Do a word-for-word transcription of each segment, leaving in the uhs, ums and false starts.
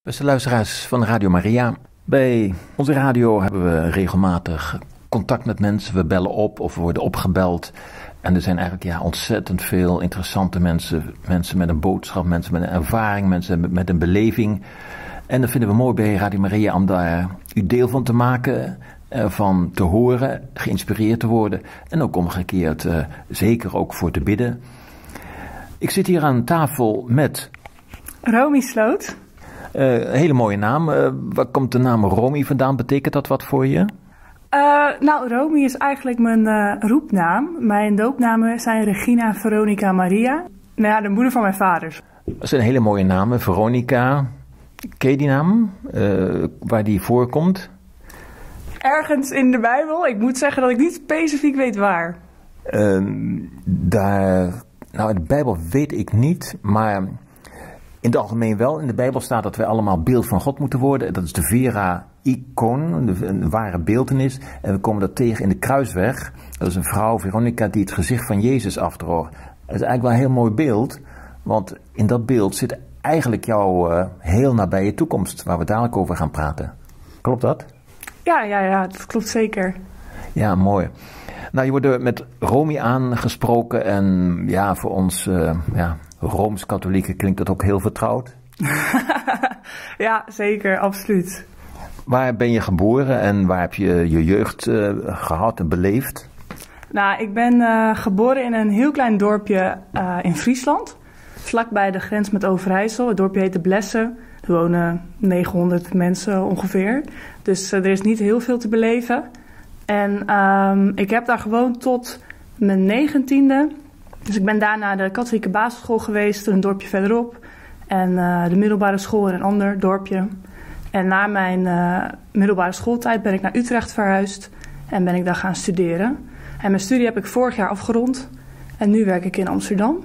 Beste luisteraars van Radio Maria, bij onze radio hebben we regelmatig contact met mensen. We bellen op of we worden opgebeld. En er zijn eigenlijk ja, ontzettend veel interessante mensen. Mensen met een boodschap, mensen met een ervaring, mensen met een beleving. En dat vinden we mooi bij Radio Maria om daar u deel van te maken, van te horen, geïnspireerd te worden. En ook omgekeerd uh, zeker ook voor te bidden. Ik zit hier aan tafel met Romy Sloot. Uh, een hele mooie naam. Uh, waar komt de naam Romy vandaan? Betekent dat wat voor je? Uh, nou, Romy is eigenlijk mijn uh, roepnaam. Mijn doopnamen zijn Regina Veronica Maria. Nou ja, de moeder van mijn vader. Dat zijn hele mooie namen. Veronica. Ken je die naam? Uh, waar die voorkomt? Ergens in de Bijbel. Ik moet zeggen dat ik niet specifiek weet waar. Uh, daar... Nou, in de Bijbel weet ik niet, maar in het algemeen wel. In de Bijbel staat dat wij allemaal beeld van God moeten worden. Dat is de Vera-icoon, een ware beeltenis. En we komen dat tegen in de Kruisweg. Dat is een vrouw, Veronica, die het gezicht van Jezus afdroog. Dat is eigenlijk wel een heel mooi beeld, want in dat beeld zit eigenlijk jouw uh, heel nabije toekomst, waar we dadelijk over gaan praten. Klopt dat? Ja, ja, ja, dat klopt zeker. Ja, mooi. Nou, je wordt met Romy aangesproken en ja, voor ons uh, ja, Rooms-katholieken klinkt dat ook heel vertrouwd. Ja, zeker, absoluut. Waar ben je geboren en waar heb je je jeugd uh, gehad en beleefd? Nou, ik ben uh, geboren in een heel klein dorpje uh, in Friesland, vlakbij de grens met Overijssel. Het dorpje heet de Blessen. Er wonen negenhonderd mensen ongeveer, dus uh, er is niet heel veel te beleven. En um, ik heb daar gewoond tot mijn negentiende. Dus ik ben daarna naar de katholieke basisschool geweest, een dorpje verderop. En uh, de middelbare school in een ander dorpje. En na mijn uh, middelbare schooltijd ben ik naar Utrecht verhuisd en ben ik daar gaan studeren. En mijn studie heb ik vorig jaar afgerond en nu werk ik in Amsterdam.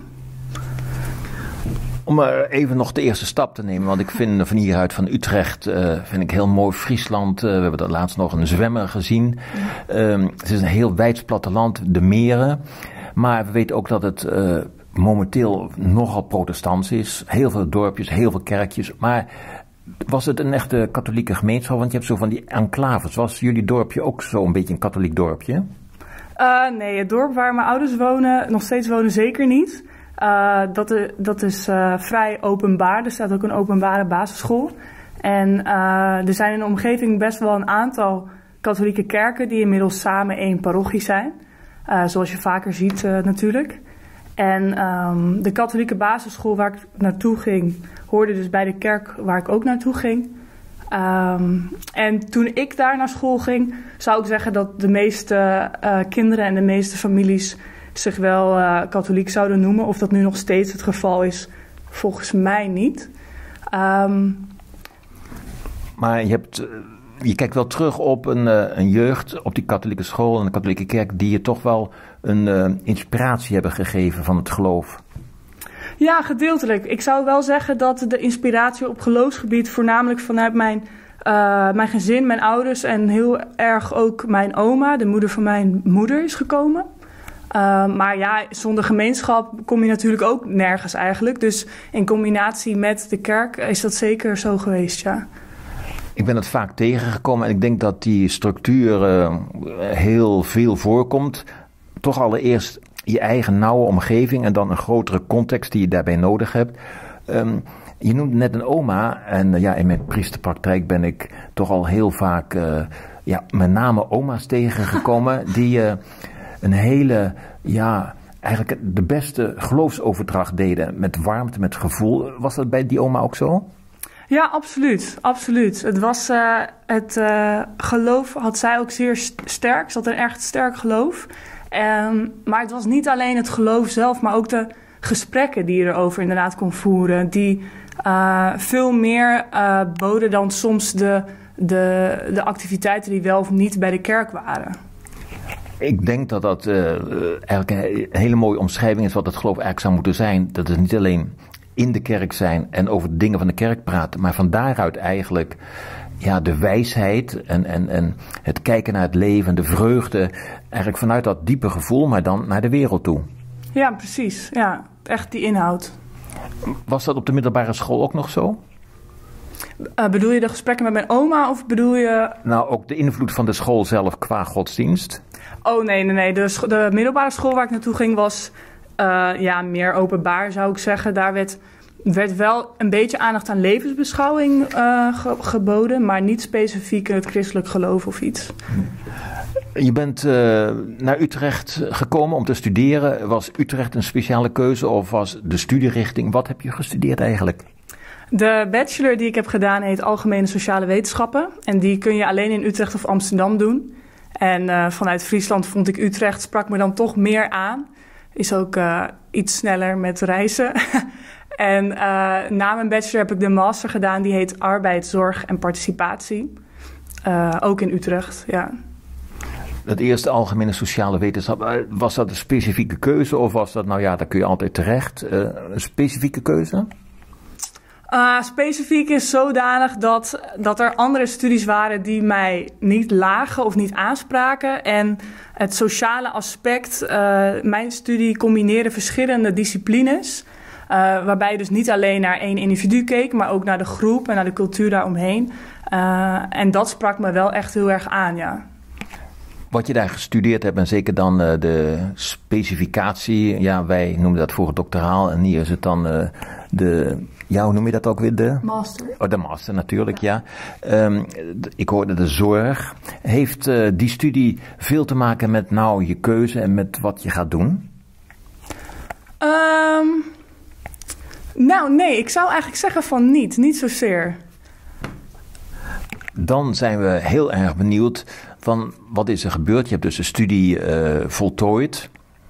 Om maar even nog de eerste stap te nemen, want ik vind van hieruit van Utrecht, uh, vind ik heel mooi Friesland. Uh, we hebben dat laatst nog een zwemmer gezien. Ja. Um, het is een heel wijds platteland, de meren. Maar we weten ook dat het uh, momenteel nogal protestants is. Heel veel dorpjes, heel veel kerkjes. Maar was het een echte katholieke gemeenschap? Want je hebt zo van die enclaves. Was jullie dorpje ook zo'n beetje een katholiek dorpje? Uh, nee, het dorp waar mijn ouders wonen, nog steeds wonen zeker niet. Uh, dat, is, dat is uh, vrij openbaar. Er staat ook een openbare basisschool. En uh, er zijn in de omgeving best wel een aantal katholieke kerken die inmiddels samen één parochie zijn. Uh, zoals je vaker ziet uh, natuurlijk. En um, de katholieke basisschool waar ik naartoe ging, hoorde dus bij de kerk waar ik ook naartoe ging. Um, en toen ik daar naar school ging, zou ik zeggen dat de meeste uh, kinderen en de meeste families zich wel uh, katholiek zouden noemen. Of dat nu nog steeds het geval is, volgens mij niet. Um, maar je, hebt, je kijkt wel terug op een, een jeugd op die katholieke school en de katholieke kerk die je toch wel een uh, inspiratie hebben gegeven van het geloof. Ja, gedeeltelijk. Ik zou wel zeggen dat de inspiratie op geloofsgebied voornamelijk vanuit mijn, uh, mijn gezin, mijn ouders en heel erg ook mijn oma, de moeder van mijn moeder, is gekomen. Uh, maar ja, zonder gemeenschap kom je natuurlijk ook nergens eigenlijk. Dus in combinatie met de kerk is dat zeker zo geweest, ja. Ik ben het vaak tegengekomen en ik denk dat die structuur uh, heel veel voorkomt. Toch allereerst je eigen nauwe omgeving en dan een grotere context die je daarbij nodig hebt. Um, je noemde net een oma en uh, ja, in mijn priesterpraktijk ben ik toch al heel vaak uh, ja, met name oma's tegengekomen die uh, een hele, ja, eigenlijk de beste geloofsoverdracht deden met warmte, met gevoel. Was dat bij die oma ook zo? Ja, absoluut. absoluut. Het was uh, het uh, geloof had zij ook zeer sterk. Ze had een echt sterk geloof. Um, maar het was niet alleen het geloof zelf, maar ook de gesprekken die je erover inderdaad kon voeren. Die uh, veel meer uh, boden dan soms de, de, de activiteiten die wel of niet bij de kerk waren. Ik denk dat dat uh, eigenlijk een hele mooie omschrijving is wat het geloof eigenlijk zou moeten zijn. Dat het niet alleen in de kerk zijn en over de dingen van de kerk praten, maar van daaruit eigenlijk ja, de wijsheid en, en, en het kijken naar het leven, de vreugde, eigenlijk vanuit dat diepe gevoel, maar dan naar de wereld toe. Ja, precies. Ja, echt die inhoud. Was dat op de middelbare school ook nog zo? Uh, bedoel je de gesprekken met mijn oma of bedoel je... Nou, ook de invloed van de school zelf qua godsdienst? Oh nee, nee, nee. De, scho- de middelbare school waar ik naartoe ging was uh, ja, meer openbaar, zou ik zeggen. Daar werd, werd wel een beetje aandacht aan levensbeschouwing uh, ge- geboden, maar niet specifiek in het christelijk geloof of iets. Je bent uh, naar Utrecht gekomen om te studeren. Was Utrecht een speciale keuze of was de studierichting? Wat heb je gestudeerd eigenlijk? De bachelor die ik heb gedaan heet Algemene Sociale Wetenschappen. En die kun je alleen in Utrecht of Amsterdam doen. En uh, vanuit Friesland vond ik Utrecht, sprak me dan toch meer aan. Is ook uh, iets sneller met reizen. En uh, na mijn bachelor heb ik de master gedaan. Die heet Arbeid, Zorg en Participatie. Uh, ook in Utrecht, ja. Het eerste Algemene Sociale Wetenschap, was dat een specifieke keuze of was dat, nou ja, daar kun je altijd terecht, uh, een specifieke keuze? Uh, specifiek is zodanig dat, dat er andere studies waren die mij niet lagen of niet aanspraken. En het sociale aspect, uh, mijn studie combineerde verschillende disciplines. Uh, waarbij je dus niet alleen naar één individu keek, maar ook naar de groep en naar de cultuur daaromheen. Uh, en dat sprak me wel echt heel erg aan, ja. Wat je daar gestudeerd hebt en zeker dan uh, de specificatie, ja, wij noemen dat vroeger doctoraal en hier is het dan uh, de, ja, hoe noem je dat ook weer? De master. Oh, de master natuurlijk, ja. ja. Um, ik hoorde de zorg. Heeft uh, die studie veel te maken met nou je keuze en met wat je gaat doen? Um, nou, nee, ik zou eigenlijk zeggen van niet, niet zozeer. Dan zijn we heel erg benieuwd van wat is er gebeurd. Je hebt dus de studie uh, voltooid.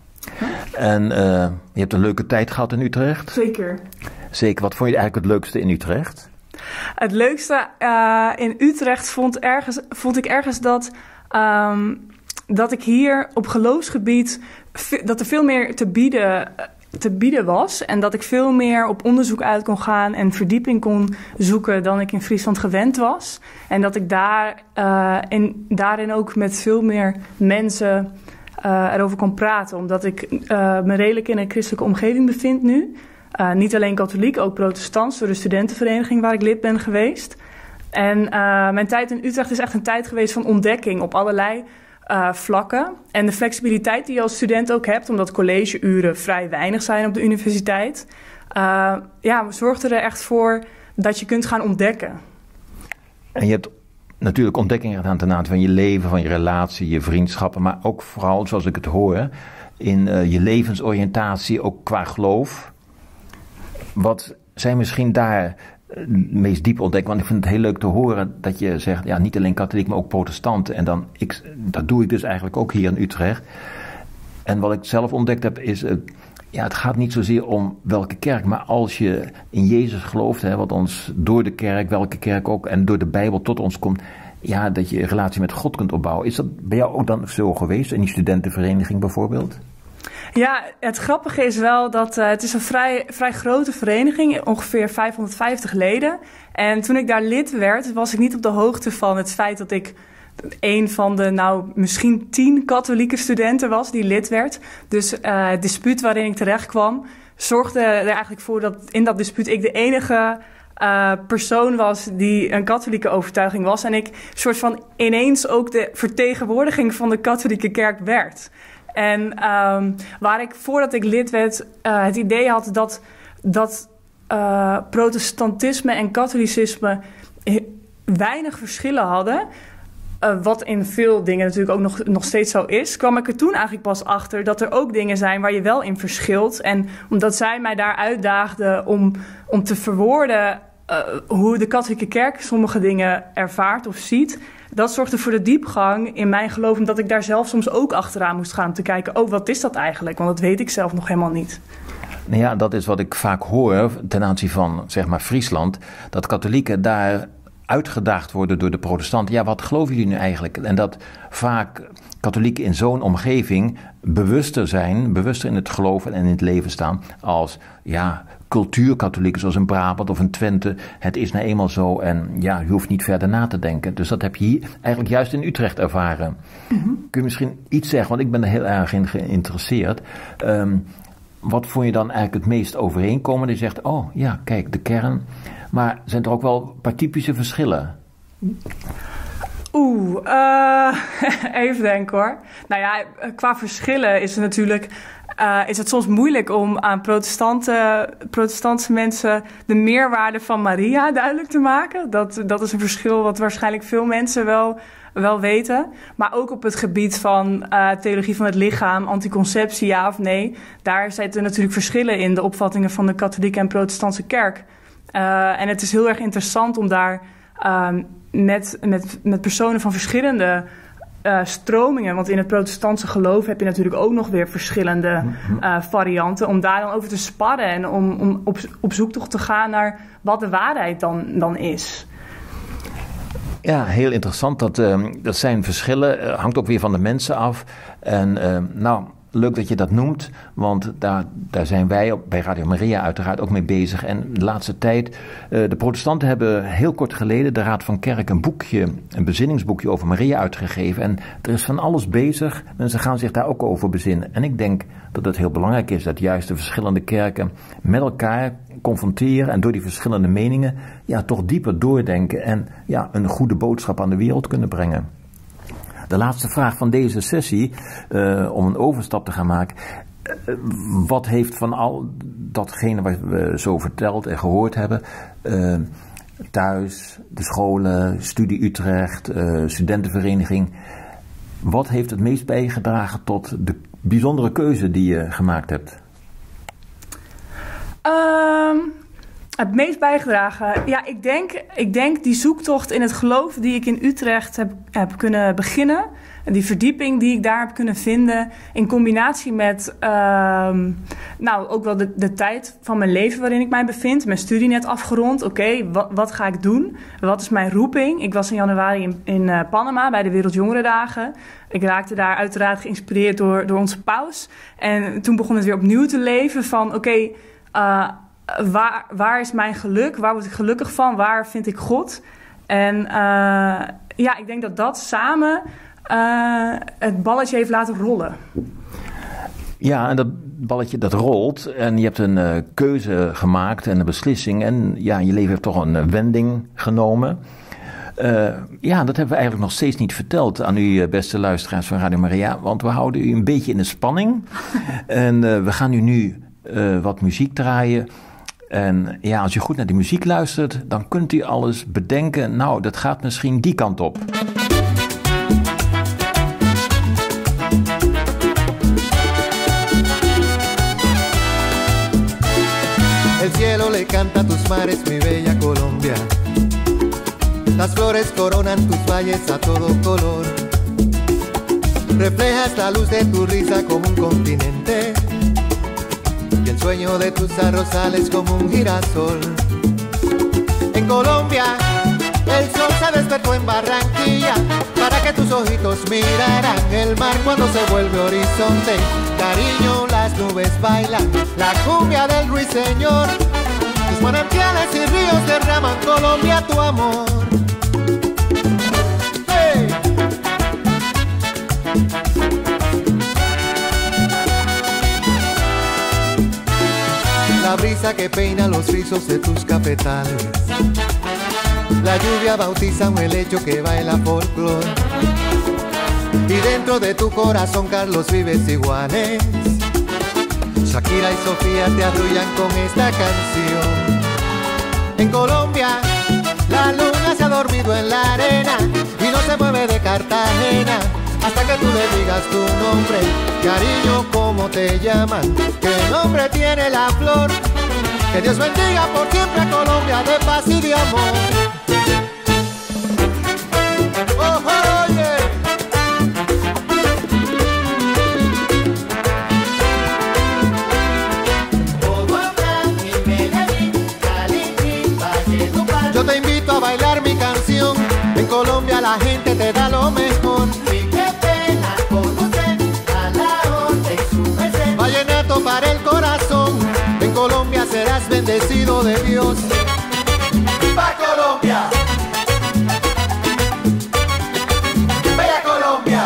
En uh, je hebt een leuke tijd gehad in Utrecht. Zeker. Zeker. Wat vond je eigenlijk het leukste in Utrecht? Het leukste uh, in Utrecht vond, ergens, vond ik ergens dat, um, dat ik hier op geloofsgebied, dat er veel meer te bieden... te bieden was en dat ik veel meer op onderzoek uit kon gaan en verdieping kon zoeken dan ik in Friesland gewend was. En dat ik daar, uh, in, daarin ook met veel meer mensen uh, erover kon praten. Omdat ik uh, me redelijk in een christelijke omgeving bevind nu. Uh, niet alleen katholiek, ook protestants door de studentenvereniging waar ik lid ben geweest. En uh, mijn tijd in Utrecht is echt een tijd geweest van ontdekking op allerlei Uh, vlakken. En de flexibiliteit die je als student ook hebt, omdat collegeuren vrij weinig zijn op de universiteit, uh, ja, zorgt er echt voor dat je kunt gaan ontdekken. En je hebt natuurlijk ontdekkingen gedaan ten aanzien van je leven, van je relatie, je vriendschappen, maar ook vooral, zoals ik het hoor, in uh, je levensoriëntatie, ook qua geloof. Wat zijn misschien daar het meest diep ontdekken, want ik vind het heel leuk te horen dat je zegt, ja, niet alleen katholiek, maar ook protestant. En dan, ik, dat doe ik dus eigenlijk ook hier in Utrecht. En wat ik zelf ontdekt heb is, uh, ja, het gaat niet zozeer om welke kerk, maar als je in Jezus gelooft, hè, wat ons door de kerk, welke kerk ook, en door de Bijbel tot ons komt, ja, dat je een relatie met God kunt opbouwen. Is dat bij jou ook dan zo geweest, in die studentenvereniging bijvoorbeeld? Ja, het grappige is wel dat uh, het is een vrij, vrij grote vereniging, ongeveer vijfhonderdvijftig leden. En toen ik daar lid werd, was ik niet op de hoogte van het feit dat ik een van de, nou, misschien tien katholieke studenten was die lid werd. Dus uh, het dispuut waarin ik terecht kwam, zorgde er eigenlijk voor dat in dat dispuut ik de enige uh, persoon was die een katholieke overtuiging was. En ik soort van ineens ook de vertegenwoordiging van de katholieke kerk werd. En um, waar ik voordat ik lid werd uh, het idee had dat, dat uh, protestantisme en katholicisme weinig verschillen hadden, uh, wat in veel dingen natuurlijk ook nog, nog steeds zo is, kwam ik er toen eigenlijk pas achter dat er ook dingen zijn waar je wel in verschilt. En omdat zij mij daar uitdaagden om, om te verwoorden uh, hoe de katholieke kerk sommige dingen ervaart of ziet, dat zorgde voor de diepgang in mijn geloof, omdat ik daar zelf soms ook achteraan moest gaan te kijken, oh, wat is dat eigenlijk? Want dat weet ik zelf nog helemaal niet. Nou ja, dat is wat ik vaak hoor ten aanzien van, zeg maar, Friesland, dat katholieken daar uitgedaagd worden door de protestanten. Ja, wat geloven jullie nu eigenlijk? En dat vaak katholieken in zo'n omgeving bewuster zijn, bewuster in het geloven en in het leven staan als, ja, cultuurkatholieken zoals in Brabant of in Twente. Het is nou eenmaal zo en ja, je hoeft niet verder na te denken. Dus dat heb je hier eigenlijk juist in Utrecht ervaren. Mm-hmm. Kun je misschien iets zeggen, want ik ben er heel erg in geïnteresseerd. Um, wat vond je dan eigenlijk het meest overeenkomen? Je zegt, oh ja, kijk, de kern Maar zijn er ook wel een paar typische verschillen? Oeh, uh, even denken hoor. Nou ja, qua verschillen is het natuurlijk... Uh, is het soms moeilijk om aan protestante, protestantse mensen de meerwaarde van Maria duidelijk te maken. Dat, dat is een verschil wat waarschijnlijk veel mensen wel, wel weten. Maar ook op het gebied van uh, theologie van het lichaam, anticonceptie, ja of nee. Daar zitten natuurlijk verschillen in de opvattingen van de katholieke en protestantse kerk. Uh, en het is heel erg interessant om daar uh, met, met, met personen van verschillende... Uh, stromingen, want in het protestantse geloof heb je natuurlijk ook nog weer verschillende uh, varianten, om daar dan over te sparren en om, om op, op zoektocht te gaan naar wat de waarheid dan, dan is. Ja, heel interessant. Dat, uh, dat zijn verschillen, uh, hangt ook weer van de mensen af. En uh, nou, leuk dat je dat noemt, want daar, daar zijn wij op, bij Radio Maria uiteraard ook mee bezig. En de laatste tijd, uh, de protestanten hebben heel kort geleden de Raad van Kerk een boekje, een bezinningsboekje over Maria uitgegeven. En er is van alles bezig. Mensen gaan zich daar ook over bezinnen. En ik denk dat het heel belangrijk is dat juist de verschillende kerken met elkaar confronteren en door die verschillende meningen ja, toch dieper doordenken en ja, een goede boodschap aan de wereld kunnen brengen. De laatste vraag van deze sessie, uh, om een overstap te gaan maken. Uh, wat heeft van al datgene wat we zo verteld en gehoord hebben, uh, thuis, de scholen, Studie Utrecht, uh, studentenvereniging, wat heeft het meest bijgedragen tot de bijzondere keuze die je gemaakt hebt? Um... Het meest bijgedragen? Ja, ik denk, ik denk die zoektocht in het geloof die ik in Utrecht heb, heb kunnen beginnen. En die verdieping die ik daar heb kunnen vinden. In combinatie met uh, nou, ook wel de, de tijd van mijn leven waarin ik mij bevind. Mijn studie net afgerond. Oké, okay, wat, wat ga ik doen? Wat is mijn roeping? Ik was in januari in, in uh, Panama bij de Wereldjongerendagen. Ik raakte daar uiteraard geïnspireerd door, door onze paus. En toen begon het weer opnieuw te leven van oké... Okay, uh, Waar, waar is mijn geluk? Waar word ik gelukkig van? Waar vind ik God? En uh, ja, ik denk dat dat samen uh, het balletje heeft laten rollen. Ja, en dat balletje dat rolt en je hebt een uh, keuze gemaakt en een beslissing. En ja, je leven heeft toch een uh, wending genomen. Uh, ja, dat hebben we eigenlijk nog steeds niet verteld aan u, beste luisteraars van Radio Maria. Want we houden u een beetje in de spanning. En uh, we gaan u nu uh, wat muziek draaien. En ja, als u goed naar die muziek luistert, dan kunt u alles bedenken. Nou, dat gaat misschien die kant op. El cielo le canta a tus mares, mi bella Colombia. Las flores coronan tus valles a todo color. Reflejas la luz de tu risa como un continente. Y el sueño de tus arrozales como un girasol. En Colombia, el sol se despertó en Barranquilla para que tus ojitos miraran el mar cuando se vuelve horizonte. Cariño, las nubes bailan la cumbia del ruiseñor. Tus manantiales y ríos derraman, Colombia, tu amor. ¡Hey! La brisa que peina los rizos de tus cafetales. La lluvia bautiza un helecho que baila folclor. Y dentro de tu corazón Carlos Vives iguales. Shakira y Sofía te arrullan con esta canción. En Colombia la luna se ha dormido en la arena y no se mueve de Cartagena hasta que tú le digas tu nombre. Cariño, ¿cómo te llaman? ¿Qué nombre tiene la flor? Que Dios bendiga por siempre a Colombia de paz y de amor. Oh, oye. Yo te invito a bailar mi canción. En Colombia la gente te da lo mejor. Vallenato para el corazón. En Colombia serás bendecido de Dios. ¡Viva Colombia! ¡Bella Colombia!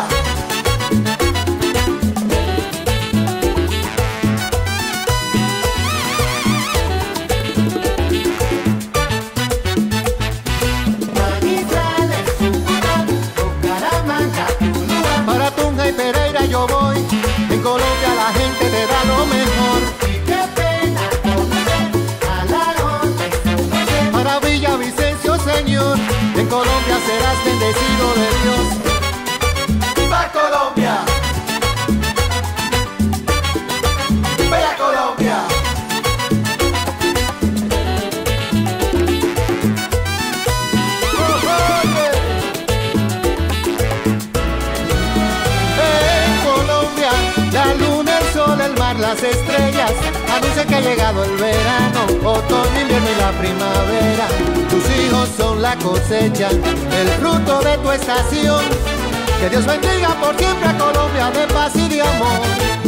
serás bendecido de Dios. ¡Viva Colombia! ¡Bella Colombia! Las estrellas anuncian que ha llegado el verano, otoño, invierno y la primavera. Tus hijos son la cosecha, el fruto de tu estación. Que Dios bendiga por siempre a Colombia de paz y de amor.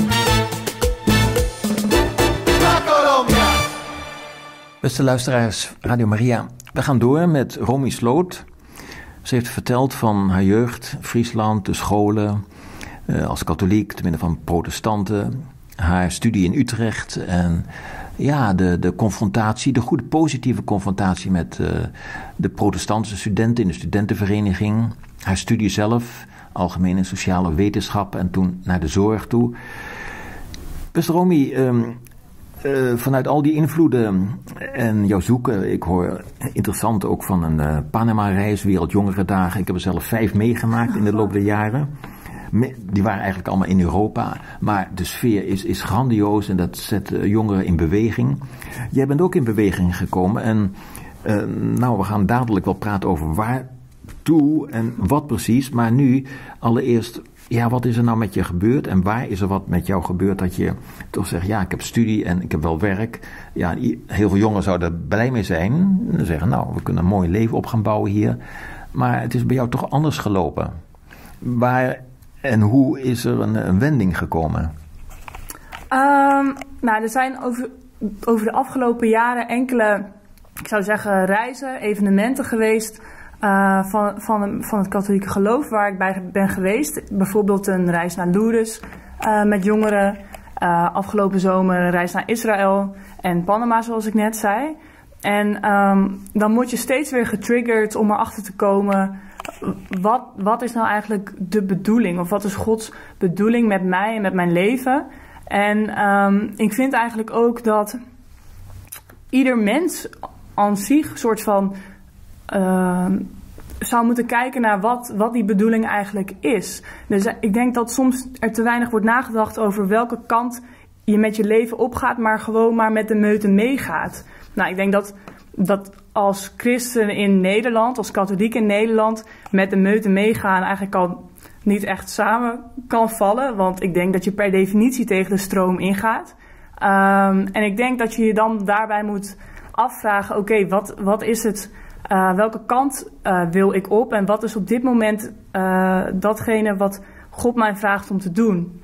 ¡La Colombia! Beste luisteraars, Radio Maria, we gaan door met Romy Sloot. Ze heeft verteld van haar jeugd, Friesland, de scholen, uh, als katholiek, te midden van protestanten. Haar studie in Utrecht en ja, de, de confrontatie, de goede positieve confrontatie met uh, de protestantse studenten in de studentenvereniging. Haar studie zelf, algemene sociale wetenschap en toen naar de zorg toe. Beste Romy, um, uh, vanuit al die invloeden en jouw zoeken, ik hoor interessant ook van een uh, Panama-reis, Wereldjongerendagen. Ik heb er zelf vijf meegemaakt in de loop der jaren. Die waren eigenlijk allemaal in Europa. Maar de sfeer is, is grandioos en dat zet uh, jongeren in beweging. Jij bent ook in beweging gekomen. En uh, nou, we gaan dadelijk wel praten over waartoe en wat precies. Maar nu allereerst, ja, wat is er nou met je gebeurd? En waar is er wat met jou gebeurd dat je toch zegt, ja, ik heb studie en ik heb wel werk. Ja, heel veel jongeren zouden er blij mee zijn. En zeggen, nou, we kunnen een mooi leven op gaan bouwen hier. Maar het is bij jou toch anders gelopen. Waar... En hoe is er een, een wending gekomen? Um, nou, er zijn over, over de afgelopen jaren enkele, ik zou zeggen, reizen, evenementen geweest uh, van, van, van het katholieke geloof waar ik bij ben geweest. Bijvoorbeeld een reis naar Lourdes uh, met jongeren. Uh, afgelopen zomer een reis naar Israël en Panama, zoals ik net zei. En um, dan word je steeds weer getriggerd om erachter te komen... Wat, wat is nou eigenlijk de bedoeling? Of wat is Gods bedoeling met mij en met mijn leven? En um, ik vind eigenlijk ook dat ieder mens aan zich soort van uh, zou moeten kijken naar wat, wat die bedoeling eigenlijk is. Dus ik denk dat soms er te weinig wordt nagedacht over welke kant je met je leven opgaat, maar gewoon maar met de meute meegaat. Nou, ik denk dat... dat als christen in Nederland, als katholiek in Nederland, met de meute meegaan eigenlijk al niet echt samen kan vallen. Want ik denk dat je per definitie tegen de stroom ingaat. Um, en ik denk dat je je dan daarbij moet afvragen, oké, okay, wat, wat is het, uh, welke kant uh, wil ik op? En wat is op dit moment uh, datgene wat God mij vraagt om te doen?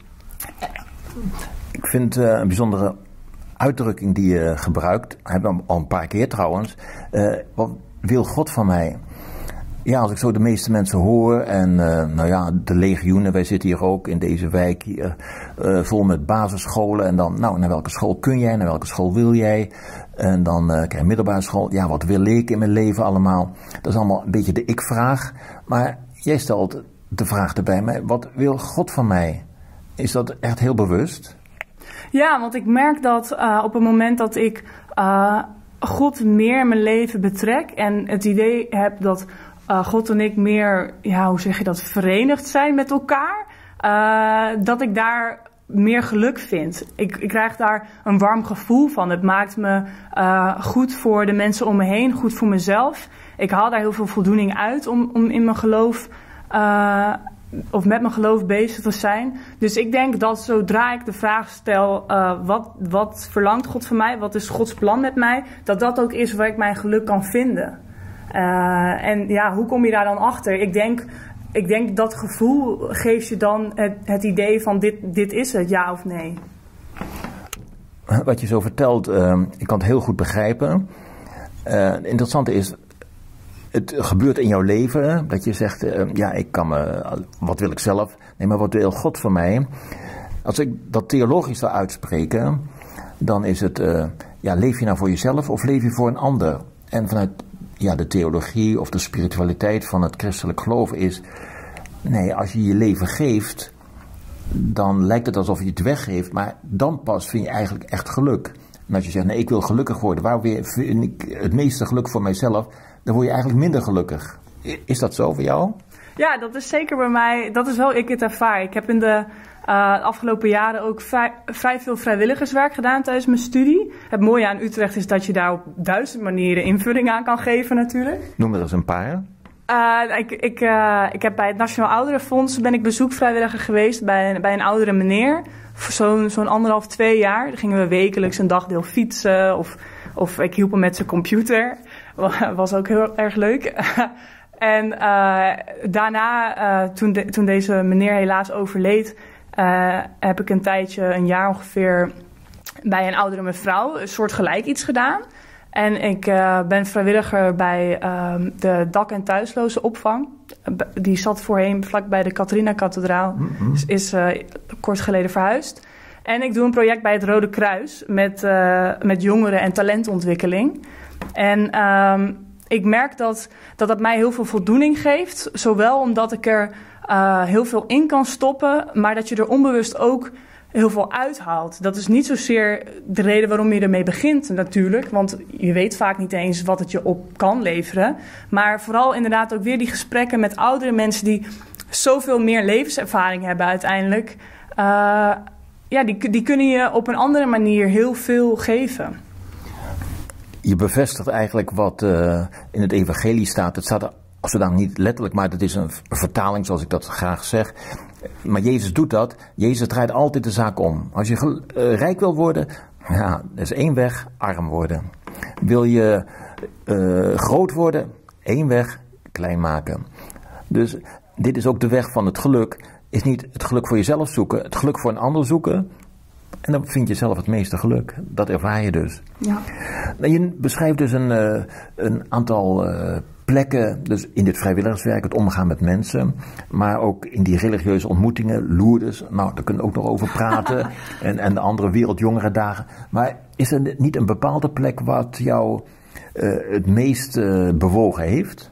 Ik vind uh, een bijzondere uitdrukking die je gebruikt, hebben we al een paar keer trouwens. Uh, wat wil God van mij? Ja, als ik zo de meeste mensen hoor en uh, nou ja, de legioenen, wij zitten hier ook in deze wijk hier, uh, vol met basisscholen en dan, nou, naar welke school kun jij, naar welke school wil jij? En dan uh, krijg je middelbare school, ja, wat wil ik in mijn leven allemaal? Dat is allemaal een beetje de ik-vraag, maar jij stelt de vraag erbij, maar wat wil God van mij? Is dat echt heel bewust? Ja, want ik merk dat uh, op het moment dat ik uh, God meer in mijn leven betrek en het idee heb dat uh, God en ik meer, ja, hoe zeg je dat, verenigd zijn met elkaar, uh, dat ik daar meer geluk vind. Ik, ik krijg daar een warm gevoel van. Het maakt me uh, goed voor de mensen om me heen, goed voor mezelf. Ik haal daar heel veel voldoening uit om, om in mijn geloof uh, of met mijn geloof bezig te zijn. Dus ik denk dat zodra ik de vraag stel, uh, wat, wat verlangt God van mij? Wat is Gods plan met mij? Dat dat ook is waar ik mijn geluk kan vinden. Uh, en ja, hoe kom je daar dan achter? Ik denk, ik denk dat gevoel geeft je dan het, het idee van dit, dit is het, ja of nee. Wat je zo vertelt, uh, ik kan het heel goed begrijpen. Uh, het interessante is, het gebeurt in jouw leven, dat je zegt, uh, ja, ik kan me, wat wil ik zelf? Nee, maar wat wil God van mij? Als ik dat theologisch zou uitspreken, dan is het, uh, ja, leef je nou voor jezelf of leef je voor een ander? En vanuit ja, de theologie of de spiritualiteit van het christelijk geloof is, nee, als je je leven geeft, dan lijkt het alsof je het weggeeft, maar dan pas vind je eigenlijk echt geluk. En als je zegt, nee, ik wil gelukkig worden, waar vind ik het meeste geluk voor mijzelf, dan word je eigenlijk minder gelukkig. Is dat zo voor jou? Ja, dat is zeker bij mij. Dat is wel ik het ervaar. Ik heb in de uh, afgelopen jaren ook vrij, vrij veel vrijwilligerswerk gedaan tijdens mijn studie. Het mooie aan Utrecht is dat je daar op duizend manieren invulling aan kan geven natuurlijk. Noem er eens een paar. Uh, ik, ik, uh, ik heb bij het Nationaal Ouderenfonds ben ik bezoekvrijwilliger geweest bij, bij een oudere meneer. Voor zo'n zo'n anderhalf, twee jaar. Daar gingen we wekelijks een dagdeel fietsen of, of ik hielp hem met zijn computer. Was ook heel erg leuk. En uh, daarna, uh, toen, de, toen deze meneer helaas overleed, uh, heb ik een tijdje, een jaar ongeveer, bij een oudere mevrouw een soort gelijk iets gedaan. En ik uh, ben vrijwilliger bij uh, de dak- en thuisloze opvang. Die zat voorheen vlakbij de Catharina-kathedraal. Mm-hmm. Is, is uh, kort geleden verhuisd. En ik doe een project bij het Rode Kruis met, uh, met jongeren en talentontwikkeling. En um, ik merk dat, dat dat mij heel veel voldoening geeft. Zowel omdat ik er uh, heel veel in kan stoppen, maar dat je er onbewust ook heel veel uithaalt. Dat is niet zozeer de reden waarom je ermee begint natuurlijk. Want je weet vaak niet eens wat het je op kan leveren. Maar vooral inderdaad ook weer die gesprekken met oudere mensen die zoveel meer levenservaring hebben uiteindelijk. Uh, ja, die, die kunnen je op een andere manier heel veel geven. Je bevestigt eigenlijk wat uh, in het evangelie staat. Het staat er zodanig niet letterlijk, maar het is een vertaling zoals ik dat graag zeg. Maar Jezus doet dat. Jezus draait altijd de zaak om. Als je uh, rijk wil worden, ja, er is één weg, arm worden. Wil je uh, groot worden, één weg, klein maken. Dus dit is ook de weg van het geluk. Is niet het geluk voor jezelf zoeken, het geluk voor een ander zoeken. En dan vind je zelf het meeste geluk. Dat ervaar je dus. Ja. Je beschrijft dus een, uh, een aantal uh, plekken, dus in dit vrijwilligerswerk, het omgaan met mensen, maar ook in die religieuze ontmoetingen, Lourdes, nou, daar kunnen we ook nog over praten, en, en de andere Wereldjongerendagen. Maar is er niet een bepaalde plek wat jou uh, het meest uh, bewogen heeft?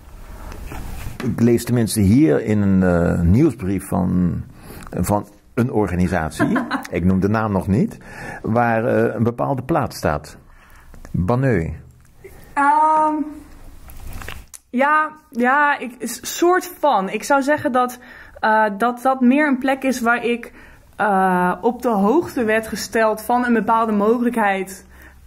Ik lees tenminste hier in een uh, nieuwsbrief van, van een organisatie, ik noem de naam nog niet, waar uh, een bepaalde plaats staat. Banneux. Um, ja, ja, ik, soort van. Ik zou zeggen dat, uh, dat dat meer een plek is waar ik uh, op de hoogte werd gesteld van een bepaalde mogelijkheid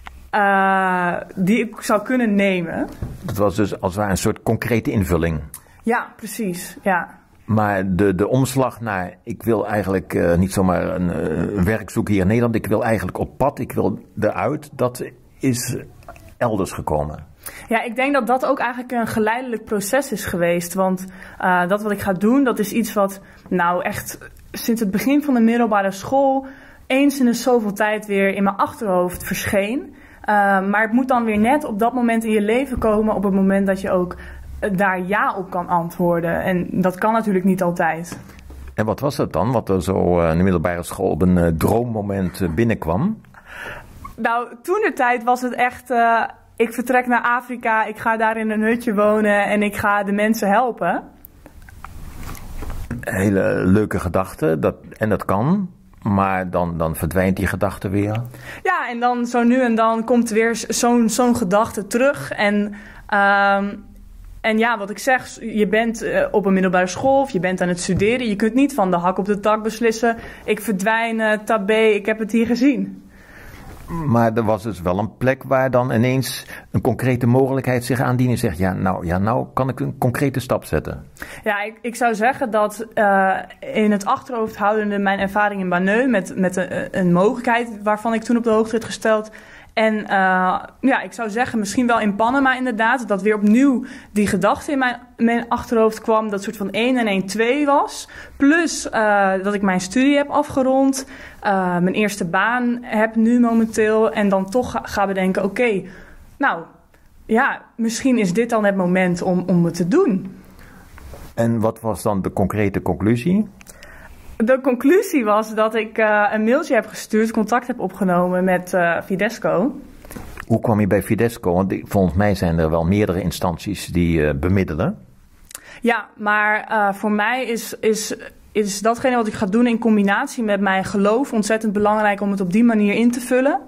uh, die ik zou kunnen nemen. Dat was dus als het ware een soort concrete invulling. Ja, precies, ja. Maar de, de omslag naar, ik wil eigenlijk uh, niet zomaar een, uh, een werk zoeken hier in Nederland, ik wil eigenlijk op pad, ik wil eruit, dat is elders gekomen. Ja, ik denk dat dat ook eigenlijk een geleidelijk proces is geweest. Want uh, dat wat ik ga doen, dat is iets wat nou echt sinds het begin van de middelbare school eens in de zoveel tijd weer in mijn achterhoofd verscheen. Uh, maar het moet dan weer net op dat moment in je leven komen, op het moment dat je ook daar ja op kan antwoorden. En dat kan natuurlijk niet altijd. En wat was dat dan, wat er zo uh, in de middelbare school op een uh, droommoment uh, binnenkwam? Nou, toentertijd was het echt, uh, ik vertrek naar Afrika, ik ga daar in een hutje wonen en ik ga de mensen helpen. Hele leuke gedachte, dat, en dat kan, maar dan, dan verdwijnt die gedachte weer. Ja, en dan zo nu en dan komt weer zo'n zo'n gedachte terug en... Um, En ja, wat ik zeg, je bent uh, op een middelbare school of je bent aan het studeren. Je kunt niet van de hak op de tak beslissen, ik verdwijn, uh, tabé, ik heb het hier gezien. Maar er was dus wel een plek waar dan ineens een concrete mogelijkheid zich aandiende en zegt, ja nou, ja, nou kan ik een concrete stap zetten. Ja, ik, ik zou zeggen dat uh, in het achterhoofd houdende mijn ervaring in Banneux met, met een, een mogelijkheid waarvan ik toen op de hoogte werd gesteld. En uh, ja, ik zou zeggen, misschien wel in Panama inderdaad, dat weer opnieuw die gedachte in mijn, mijn achterhoofd kwam, dat soort van één en één twee was. Plus uh, dat ik mijn studie heb afgerond, uh, mijn eerste baan heb nu momenteel en dan toch ga, ga bedenken, oké, okay, nou ja, misschien is dit dan het moment om, om het te doen. En wat was dan de concrete conclusie? De conclusie was dat ik uh, een mailtje heb gestuurd, contact heb opgenomen met uh, Fidesco. Hoe kwam je bij Fidesco? Want volgens mij zijn er wel meerdere instanties die uh, bemiddelen. Ja, maar uh, voor mij is, is, is datgene wat ik ga doen in combinatie met mijn geloof ontzettend belangrijk om het op die manier in te vullen.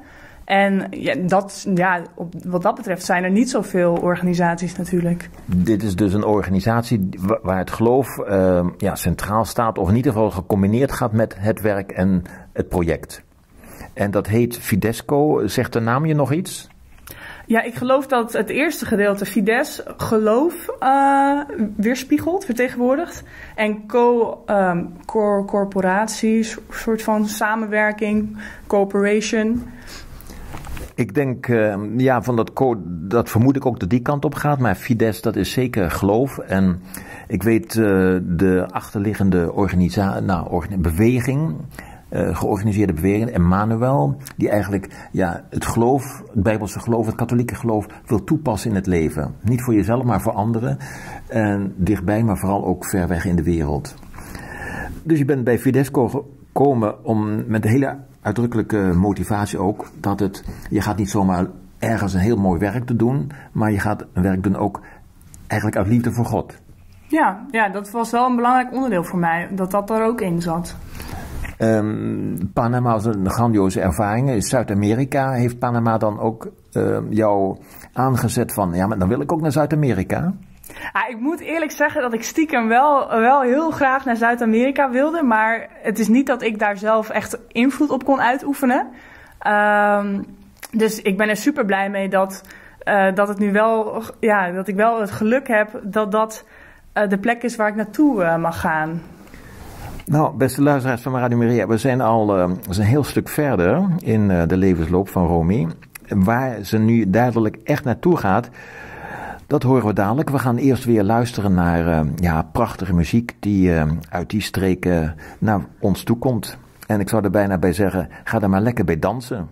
En ja, dat, ja, op, wat dat betreft zijn er niet zoveel organisaties natuurlijk. Dit is dus een organisatie waar het geloof uh, ja, centraal staat, of in ieder geval gecombineerd gaat met het werk en het project. En dat heet Fidesco. Zegt de naam je nog iets? Ja, ik geloof dat het eerste gedeelte Fides geloof uh, weerspiegelt, vertegenwoordigt. En co, um, cor, corporaties, een soort van samenwerking, cooperation. Ik denk, uh, ja, van dat, co- dat vermoed ik ook dat die kant op gaat. Maar Fides, dat is zeker geloof. En ik weet uh, de achterliggende organisa- nou, orga- beweging... Uh, georganiseerde beweging, Emmanuel, die eigenlijk ja, het geloof, het Bijbelse geloof, het katholieke geloof wil toepassen in het leven. Niet voor jezelf, maar voor anderen. En dichtbij, maar vooral ook ver weg in de wereld. Dus je bent bij Fidesco gekomen om met een hele uitdrukkelijke motivatie ook, dat het, je gaat niet zomaar ergens een heel mooi werk te doen, maar je gaat een werk doen ook eigenlijk uit liefde voor God. Ja, ja, dat was wel een belangrijk onderdeel voor mij, dat dat er ook in zat. Um, Panama was een grandioze ervaring. In Zuid-Amerika heeft Panama dan ook uh, jou aangezet van, ja, maar dan wil ik ook naar Zuid-Amerika. Ja, ik moet eerlijk zeggen dat ik stiekem wel, wel heel graag naar Zuid-Amerika wilde, maar het is niet dat ik daar zelf echt invloed op kon uitoefenen. Um, dus ik ben er super blij mee dat, uh, dat het nu wel, ja, dat ik wel het geluk heb dat dat uh, de plek is waar ik naartoe uh, mag gaan. Nou, beste luisteraars van Radio Maria, we zijn al uh, we zijn een heel stuk verder in uh, de levensloop van Romy. Waar ze nu duidelijk echt naartoe gaat, dat horen we dadelijk. We gaan eerst weer luisteren naar uh, ja, prachtige muziek die uh, uit die streken naar ons toe komt. En ik zou er bijna bij zeggen, ga er maar lekker bij dansen.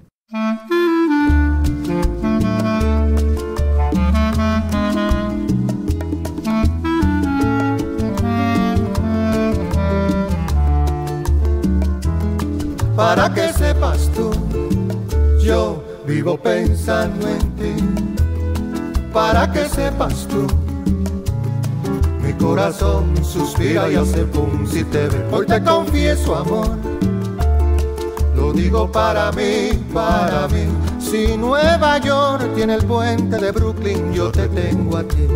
Para que sepas tú, yo vivo pensando en ti. Para que sepas tú, mi corazón suspira y hace pum si te ve. Hoy te confieso amor, lo digo para mí, para mí. Si Nueva York tiene el puente de Brooklyn, yo te tengo a ti.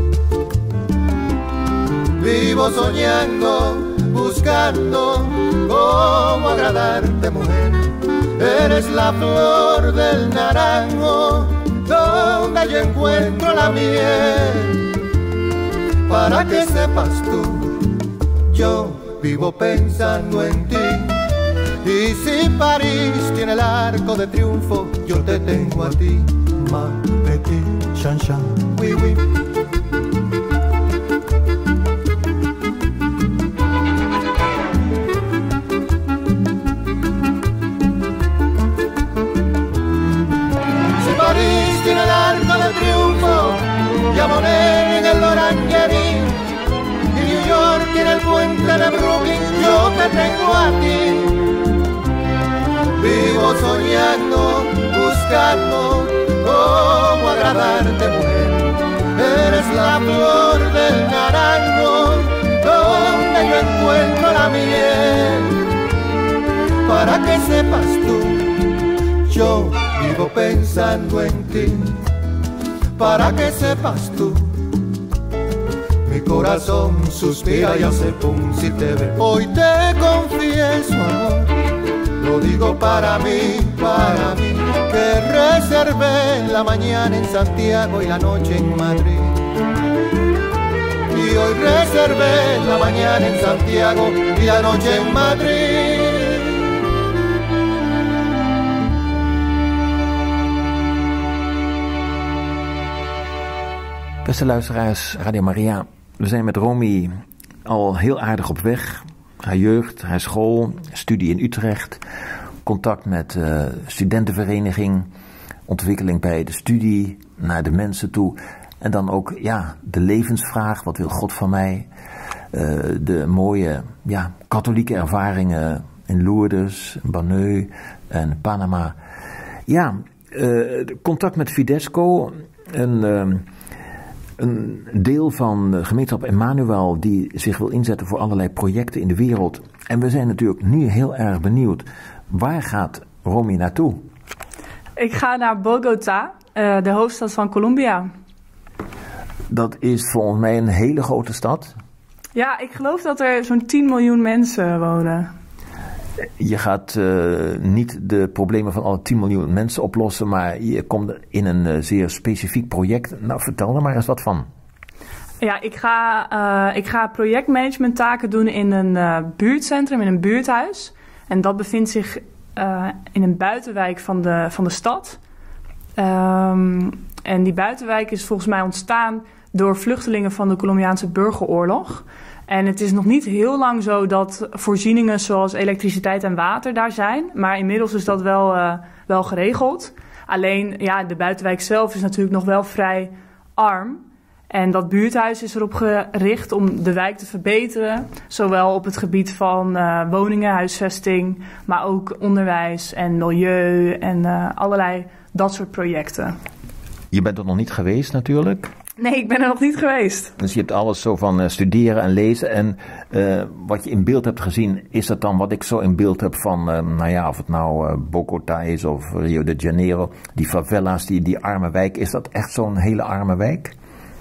Vivo soñando, buscando cómo agradarte, mujer. Eres la flor del naranjo donde yo encuentro la miel. Para que sepas tú, yo vivo pensando en ti. Y si París tiene el arco de triunfo, yo te tengo a ti. Ma petit chan chan, oui oui. Tiene el arco de triunfo, ya Monet en el Orangerie, y New York tiene el puente de Brooklyn, yo te tengo a ti. Vivo soñando, buscando cómo agradarte, mujer. Eres la flor del naranjo donde yo encuentro la miel. Para que sepas tú, yo vivo pensando en ti, para que sepas tú, mi corazón suspira y hace pum si te ve. Hoy te confieso amor, lo digo para mí, para mí, que reservé la mañana en Santiago y la noche en Madrid. Y hoy reservé la mañana en Santiago y la noche en Madrid. Beste luisteraars, Radio Maria, we zijn met Romy al heel aardig op weg. Haar jeugd, haar school, studie in Utrecht, contact met uh, studentenvereniging, ontwikkeling bij de studie, naar de mensen toe. En dan ook ja, de levensvraag, wat wil God van mij? Uh, de mooie ja, katholieke ervaringen in Lourdes, Banneux en Panama. Ja, uh, contact met Fidesco, een... Uh, Een deel van de gemeenschap Emmanuel die zich wil inzetten voor allerlei projecten in de wereld. En we zijn natuurlijk nu heel erg benieuwd. Waar gaat Romy naartoe? Ik ga naar Bogota, uh, de hoofdstad van Colombia. Dat is volgens mij een hele grote stad. Ja, ik geloof dat er zo'n tien miljoen mensen wonen. Je gaat uh, niet de problemen van alle tien miljoen mensen oplossen, maar je komt in een uh, zeer specifiek project. Nou, vertel er maar eens wat van. Ja, ik ga, uh, ik ga projectmanagementtaken doen in een uh, buurtcentrum, in een buurthuis. En dat bevindt zich uh, in een buitenwijk van de, van de stad. Um, en die buitenwijk is volgens mij ontstaan door vluchtelingen van de Colombiaanse burgeroorlog. En het is nog niet heel lang zo dat voorzieningen zoals elektriciteit en water daar zijn. Maar inmiddels is dat wel, uh, wel geregeld. Alleen, ja, de buitenwijk zelf is natuurlijk nog wel vrij arm. En dat buurthuis is erop gericht om de wijk te verbeteren. Zowel op het gebied van uh, woningen, huisvesting, maar ook onderwijs en milieu en uh, allerlei dat soort projecten. Je bent er nog niet geweest natuurlijk? Nee, ik ben er nog niet geweest. Dus je hebt alles zo van uh, studeren en lezen. En uh, wat je in beeld hebt gezien, is dat dan wat ik zo in beeld heb van, uh, nou ja, of het nou uh, Bogota is of Rio de Janeiro, die favela's, die, die arme wijk. Is dat echt zo'n hele arme wijk?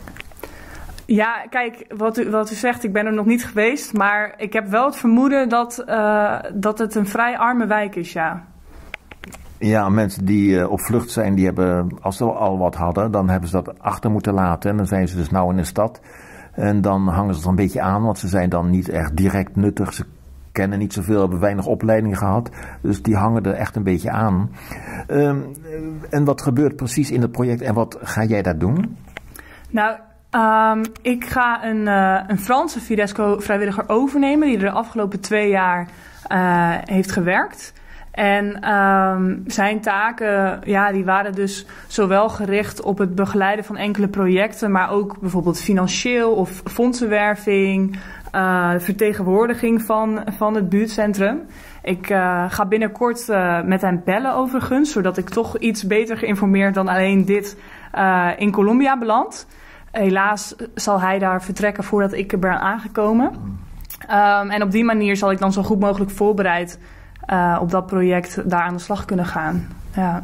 Ja, kijk, wat u, wat u zegt, ik ben er nog niet geweest. Maar ik heb wel het vermoeden dat, uh, dat het een vrij arme wijk is, ja. Ja, mensen die uh, op vlucht zijn, die hebben, als ze al wat hadden, dan hebben ze dat achter moeten laten. En dan zijn ze dus nou in de stad. En dan hangen ze er een beetje aan, want ze zijn dan niet echt direct nuttig. Ze kennen niet zoveel, hebben weinig opleiding gehad. Dus die hangen er echt een beetje aan. Um, en wat gebeurt precies in het project en wat ga jij daar doen? Nou, um, ik ga een, uh, een Franse Fidesco-vrijwilliger overnemen die er de afgelopen twee jaar uh, heeft gewerkt. En um, zijn taken, ja, die waren dus zowel gericht op het begeleiden van enkele projecten, maar ook bijvoorbeeld financieel of fondsenwerving, uh, vertegenwoordiging van, van het buurtcentrum. Ik uh, ga binnenkort uh, met hem bellen overigens, zodat ik toch iets beter geïnformeerd dan alleen dit uh, in Colombia beland. Helaas zal hij daar vertrekken voordat ik er ben aangekomen. Um, en op die manier zal ik dan zo goed mogelijk voorbereid Uh, op dat project daar aan de slag kunnen gaan. Ja.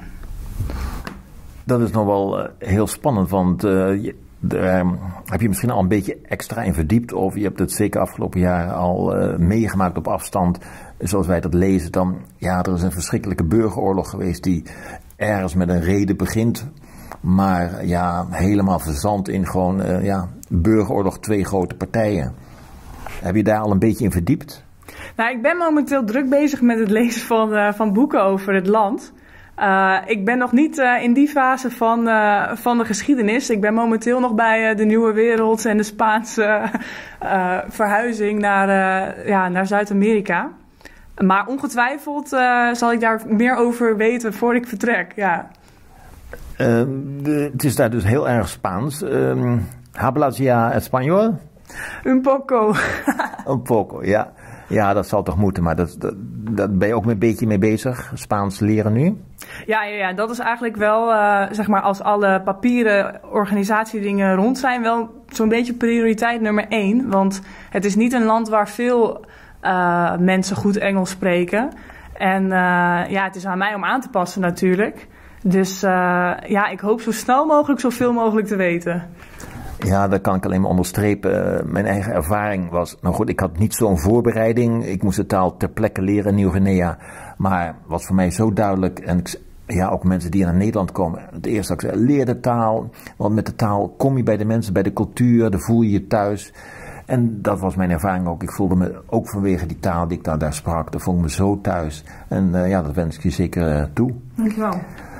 Dat is nog wel uh, heel spannend, want uh, je, daar uh, heb je misschien al een beetje extra in verdiept, of je hebt het zeker afgelopen jaar al uh, meegemaakt op afstand, zoals wij dat lezen. Dan, ja, er is een verschrikkelijke burgeroorlog geweest die ergens met een reden begint, maar ja, helemaal verzandt in gewoon uh, ja, burgeroorlog, twee grote partijen. Heb je daar al een beetje in verdiept? Nou, ik ben momenteel druk bezig met het lezen van, uh, van boeken over het land. Uh, ik ben nog niet uh, in die fase van, uh, van de geschiedenis. Ik ben momenteel nog bij uh, de Nieuwe Wereld en de Spaanse uh, verhuizing naar, uh, ja, naar Zuid-Amerika. Maar ongetwijfeld uh, zal ik daar meer over weten voor ik vertrek, ja. Uh, de, het is daar dus heel erg Spaans. Uh, ¿Hablas ya español? Un poco. Un poco, ja. Ja, dat zal toch moeten, maar dat, dat, dat ben je ook een beetje mee bezig, Spaans leren nu? Ja, ja, ja, dat is eigenlijk wel, uh, zeg maar, als alle papieren organisatiedingen rond zijn, wel zo'n beetje prioriteit nummer één. Want het is niet een land waar veel uh, mensen goed Engels spreken. En uh, ja, het is aan mij om aan te passen natuurlijk. Dus uh, ja, ik hoop zo snel mogelijk zoveel mogelijk te weten. Ja, dat kan ik alleen maar onderstrepen. Mijn eigen ervaring was, nou goed, ik had niet zo'n voorbereiding. Ik moest de taal ter plekke leren in Nieuw-Guinea. Maar was voor mij zo duidelijk. En ik, ja, ook mensen die naar Nederland komen. Het eerste dat ik zei, leer de taal. Want met de taal kom je bij de mensen, bij de cultuur. Dan voel je je thuis. En dat was mijn ervaring ook. Ik voelde me ook vanwege die taal die ik daar, daar sprak. Dan voelde ik me zo thuis. En uh, ja, dat wens ik je zeker uh, toe. Dankjewel.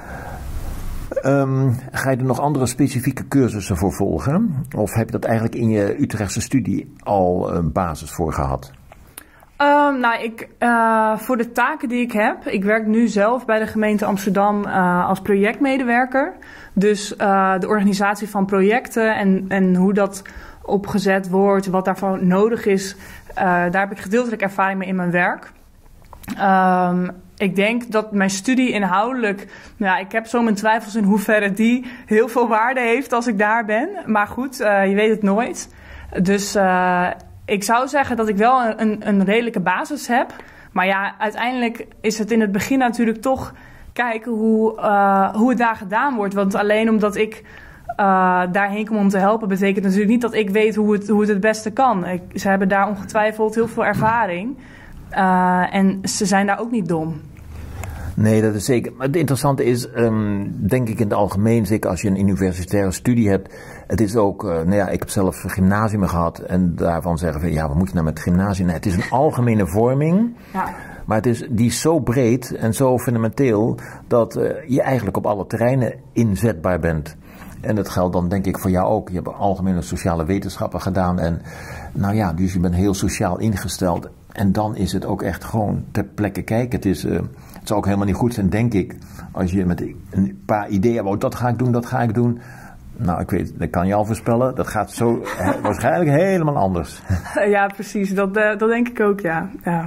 Um, ga je er nog andere specifieke cursussen voor volgen? Of heb je dat eigenlijk in je Utrechtse studie al een basis voor gehad? Um, nou, ik, uh, voor de taken die ik heb, ik werk nu zelf bij de gemeente Amsterdam uh, als projectmedewerker. Dus uh, de organisatie van projecten en, en hoe dat opgezet wordt, wat daarvoor nodig is, uh, daar heb ik gedeeltelijk ervaring mee in mijn werk. Um, Ik denk dat mijn studie inhoudelijk, nou, ik heb zo mijn twijfels in hoeverre die heel veel waarde heeft als ik daar ben. Maar goed, uh, je weet het nooit. Dus uh, ik zou zeggen dat ik wel een, een redelijke basis heb. Maar ja, uiteindelijk is het in het begin natuurlijk toch, kijken hoe, uh, hoe het daar gedaan wordt. Want alleen omdat ik uh, daarheen kom om te helpen, betekent natuurlijk niet dat ik weet hoe het hoe het, het beste kan. Ik, ze hebben daar ongetwijfeld heel veel ervaring. Uh, en ze zijn daar ook niet dom. Nee, dat is zeker. Maar het interessante is, um, denk ik in het algemeen, zeker als je een universitaire studie hebt, het is ook, uh, nou ja, ik heb zelf een gymnasium gehad en daarvan zeggen we, ja, wat moet je nou met het gymnasium? Nee, het is een algemene vorming, ja. Maar het is, die is zo breed en zo fundamenteel dat uh, je eigenlijk op alle terreinen inzetbaar bent. En dat geldt dan denk ik voor jou ook. Je hebt algemene sociale wetenschappen gedaan en nou ja, dus je bent heel sociaal ingesteld. En dan is het ook echt gewoon ter plekke kijken. Het is, uh, het zou ook helemaal niet goed zijn, denk ik, als je met een paar ideeën hebt, oh, dat ga ik doen, dat ga ik doen. Nou, ik weet, dat kan je al voorspellen. Dat gaat zo he, waarschijnlijk helemaal anders. Ja, precies. Dat, uh, dat denk ik ook, ja. Ja,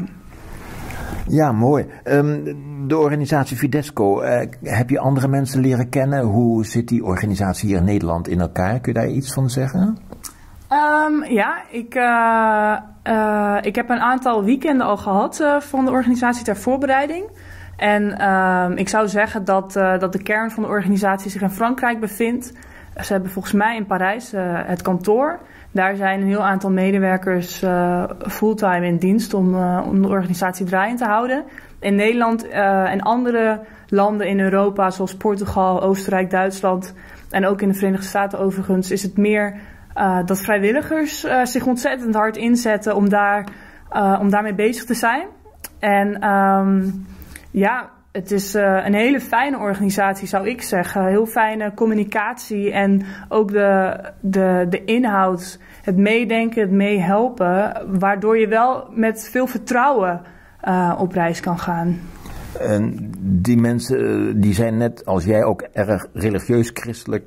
ja mooi. Um, de organisatie Fidesco, uh, heb je andere mensen leren kennen? Hoe zit die organisatie hier in Nederland in elkaar? Kun je daar iets van zeggen? Um, ja, ik, uh, uh, ik heb een aantal weekenden al gehad uh, van de organisatie ter voorbereiding. En uh, ik zou zeggen dat, uh, dat de kern van de organisatie zich in Frankrijk bevindt. Ze hebben volgens mij in Parijs uh, het kantoor. Daar zijn een heel aantal medewerkers uh, fulltime in dienst om, uh, om de organisatie draaiend te houden. In Nederland uh, en andere landen in Europa, zoals Portugal, Oostenrijk, Duitsland en ook in de Verenigde Staten overigens, is het meer uh, dat vrijwilligers uh, zich ontzettend hard inzetten om, daar, uh, om daarmee bezig te zijn. En um, ja, het is uh, een hele fijne organisatie, zou ik zeggen. Heel fijne communicatie en ook de, de, de inhoud, het meedenken, het meehelpen, waardoor je wel met veel vertrouwen uh, op reis kan gaan. En die mensen, die zijn net als jij ook erg religieus, christelijk,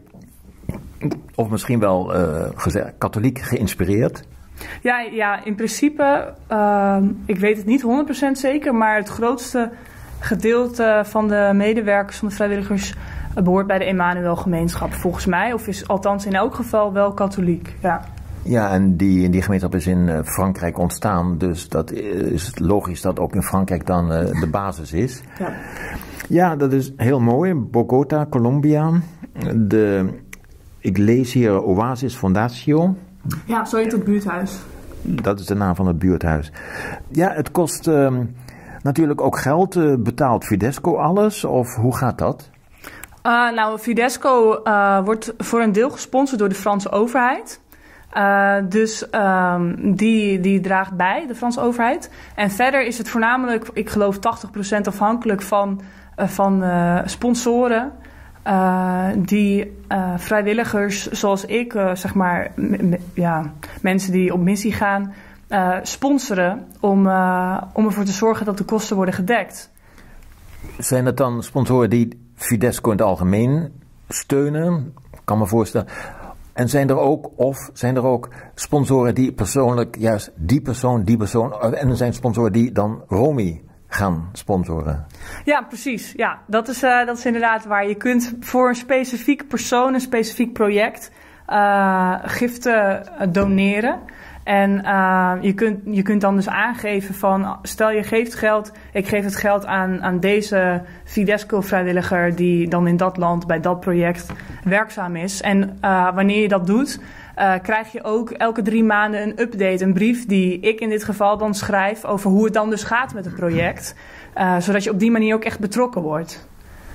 of misschien wel uh, gezegd, katholiek geïnspireerd? Ja, ja, in principe, uh, ik weet het niet honderd procent zeker, maar het grootste gedeelte van de medewerkers, van de vrijwilligers, behoort bij de Emmanuel gemeenschap volgens mij. Of is althans in elk geval wel katholiek, ja. Ja, en die, die gemeenschap is in uh, Frankrijk ontstaan. Dus dat is logisch dat ook in Frankrijk dan uh, de basis is. Ja. Ja, dat is heel mooi. Bogota, Colombia. De, ik lees hier Oasis Fondatio. Ja, zo heet het buurthuis. Dat is de naam van het buurthuis. Ja, het kost uh, natuurlijk ook geld. Uh, betaalt Fidesco alles? Of hoe gaat dat? Uh, nou, Fidesco uh, wordt voor een deel gesponsord door de Franse overheid. Uh, dus um, die, die draagt bij, de Franse overheid. En verder is het voornamelijk, ik geloof tachtig procent afhankelijk van, uh, van uh, sponsoren. Uh, die uh, vrijwilligers zoals ik, uh, zeg maar, m- m- ja, mensen die op missie gaan, uh, sponsoren om, uh, om ervoor te zorgen dat de kosten worden gedekt. Zijn het dan sponsoren die Fidesco in het algemeen steunen? Ik kan me voorstellen. En zijn er ook, of zijn er ook sponsoren die persoonlijk, juist die persoon, die persoon, en er zijn sponsoren die dan Romy gaan sponsoren? Ja, precies. Ja, dat is, uh, dat is inderdaad waar. Je kunt voor een specifiek persoon, een specifiek project, uh, giften doneren. En uh, je, kunt, je kunt dan dus aangeven van, stel je geeft geld, ik geef het geld aan, aan deze Fidesco-vrijwilliger die dan in dat land bij dat project werkzaam is. En uh, wanneer je dat doet, uh, krijg je ook elke drie maanden een update, een brief die ik in dit geval dan schrijf over hoe het dan dus gaat met het project. Uh, zodat je op die manier ook echt betrokken wordt.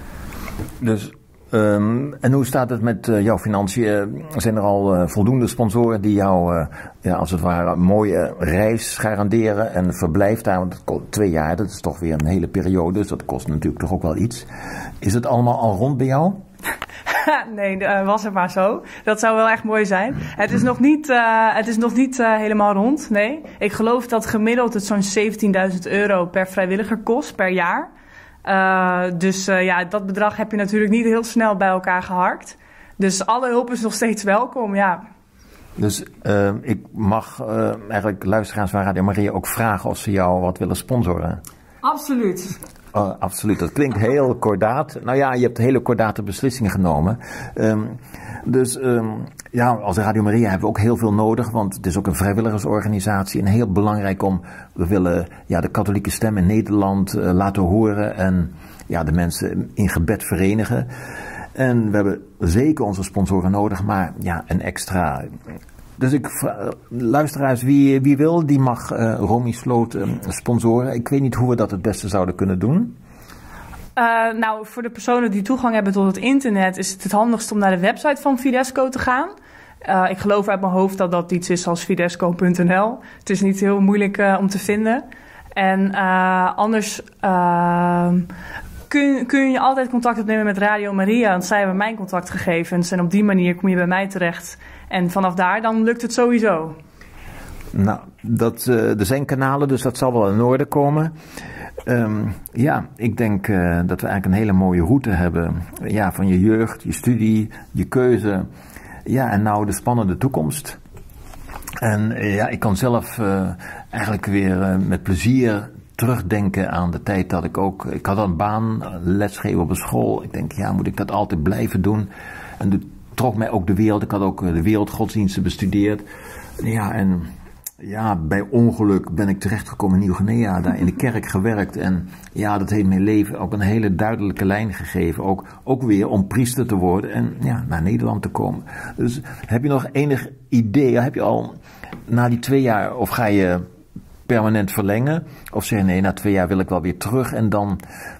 Dus... Um, en hoe staat het met uh, jouw financiën? Zijn er al uh, voldoende sponsoren die jou, uh, ja, als het ware, een mooie reis garanderen en verblijf daar? Want dat kost twee jaar, dat is toch weer een hele periode, dus dat kost natuurlijk toch ook wel iets. Is het allemaal al rond bij jou? Nee, uh, was het maar zo. Dat zou wel echt mooi zijn. Het is nog niet, uh, het is nog niet uh, helemaal rond, nee. Ik geloof dat gemiddeld het zo'n zeventienduizend euro per vrijwilliger kost per jaar. Uh, dus uh, ja, dat bedrag heb je natuurlijk niet heel snel bij elkaar geharkt. Dus alle hulp is nog steeds welkom, ja. Dus uh, ik mag uh, eigenlijk luisteraars van Radio Maria ook vragen of ze jou wat willen sponsoren? Absoluut. Oh, absoluut, dat klinkt heel kordaat. Nou ja, je hebt hele kordate beslissingen genomen. Um, dus um, ja, als Radio Maria hebben we ook heel veel nodig, want het is ook een vrijwilligersorganisatie en heel belangrijk om, we willen ja, de katholieke stem in Nederland uh, laten horen en ja, de mensen in gebed verenigen. En we hebben zeker onze sponsoren nodig, maar ja, een extra. Dus ik luisteraars, wie, wie wil, die mag uh, Romy Sloot uh, sponsoren. Ik weet niet hoe we dat het beste zouden kunnen doen. Uh, nou, voor de personen die toegang hebben tot het internet is het het handigst om naar de website van Fidesco te gaan. Uh, ik geloof uit mijn hoofd dat dat iets is als fidesco punt n l. Het is niet heel moeilijk uh, om te vinden. En uh, anders uh, kun, kun je altijd contact opnemen met Radio Maria. Want zij hebben mijn contactgegevens en op die manier kom je bij mij terecht. En vanaf daar dan lukt het sowieso. Nou, dat, uh, er zijn kanalen, dus dat zal wel in orde komen. Um, ja, ik denk uh, dat we eigenlijk een hele mooie route hebben. Ja, van je jeugd, je studie, je keuze. Ja, en nou de spannende toekomst. En uh, ja, ik kan zelf uh, eigenlijk weer uh, met plezier terugdenken aan de tijd dat ik ook... Ik had een baan, lesgeven op een school. Ik denk, ja, moet ik dat altijd blijven doen? En dat trok mij ook de wereld. Ik had ook de wereldgodsdiensten bestudeerd. Ja, en... Ja, bij ongeluk ben ik terechtgekomen in Nieuw-Guinea, daar in de kerk gewerkt. En ja, dat heeft mijn leven ook een hele duidelijke lijn gegeven. Ook, ook weer om priester te worden en ja, naar Nederland te komen. Dus heb je nog enig idee, heb je al na die twee jaar, of ga je permanent verlengen? Of zeg je nee, na twee jaar wil ik wel weer terug en dan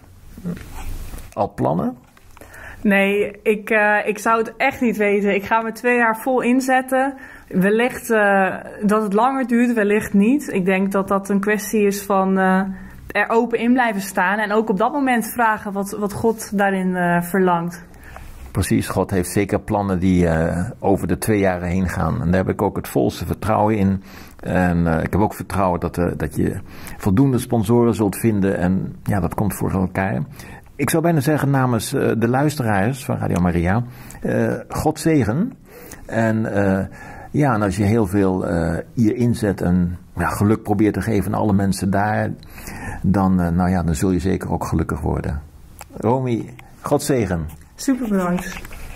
al plannen? Nee, ik, uh, ik zou het echt niet weten. Ik ga me twee jaar vol inzetten. Wellicht uh, dat het langer duurt, wellicht niet. Ik denk dat dat een kwestie is van uh, er open in blijven staan. En ook op dat moment vragen wat, wat God daarin uh, verlangt. Precies, God heeft zeker plannen die uh, over de twee jaren heen gaan. En daar heb ik ook het volste vertrouwen in. En uh, ik heb ook vertrouwen dat, uh, dat je voldoende sponsoren zult vinden. En ja, dat komt voor elkaar. Ik zou bijna zeggen namens uh, de luisteraars van Radio Maria, uh, God zegen. En uh, ja, en als je heel veel uh, je inzet en ja, geluk probeert te geven aan alle mensen daar, dan, uh, nou ja, dan zul je zeker ook gelukkig worden. Romy, God zegen. Super bedankt.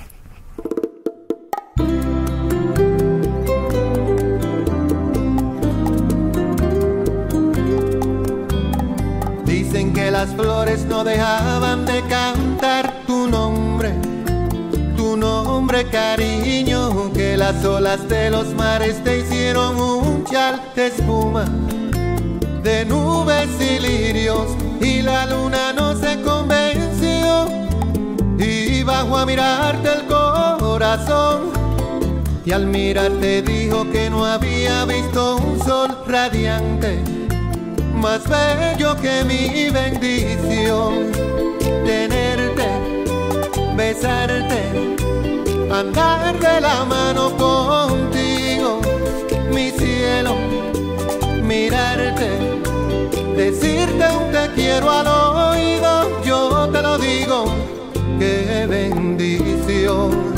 Dicen que las flores no dejaban de cantar tu nombre, tu nombre cariño, que las olas de los mares te hicieron un chal de espuma, de nubes y lirios, y la luna no se convenció, y bajó a mirarte el corazón, y al mirarte dijo que no había visto un sol radiante, más bello que mi bendición, tenerte, besarte, andar de la mano contigo, mi cielo, mirarte, decirte un te quiero al oído, yo te lo digo, qué bendición.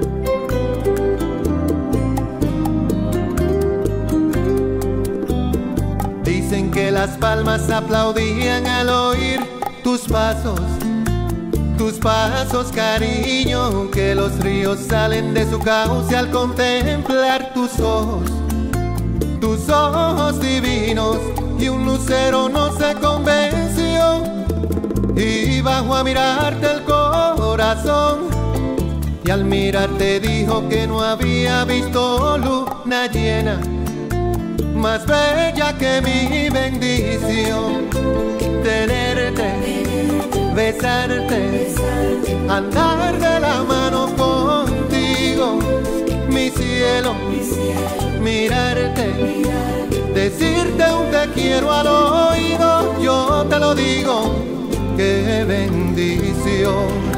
Dicen que las palmas aplaudían al oír tus pasos, tus pasos cariño, que los ríos salen de su cauce al contemplar tus ojos, tus ojos divinos, y un lucero no se convenció, y bajó a mirarte el corazón, y al mirarte dijo que no había visto luna llena, más bella que mi bendición, tenerte, besarte, andar de la mano contigo, mi cielo, mirarte, decirte un te quiero al oído, yo te lo digo, qué bendición.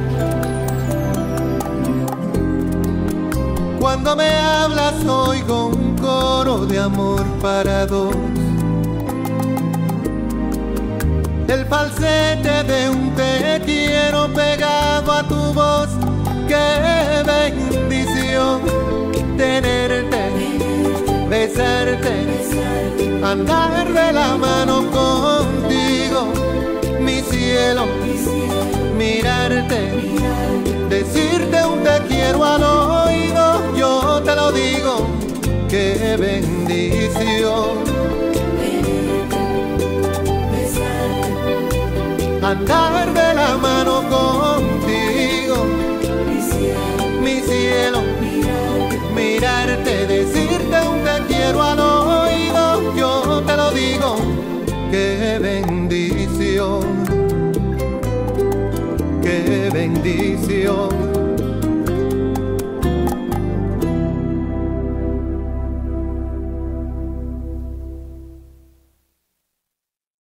Cuando me hablas oigo un coro de amor para dos, el falsete de un te quiero pegado a tu voz, qué bendición, tenerte, besarte, andar de la mano contigo, mi cielo, mirarte, decirte un te quiero al oído, yo te lo digo, qué bendición. Andar de